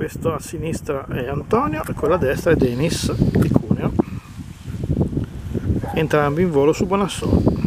questo a sinistra è Antonio e quello a destra è Denis di Cuneo, entrambi in volo su Bonassoro.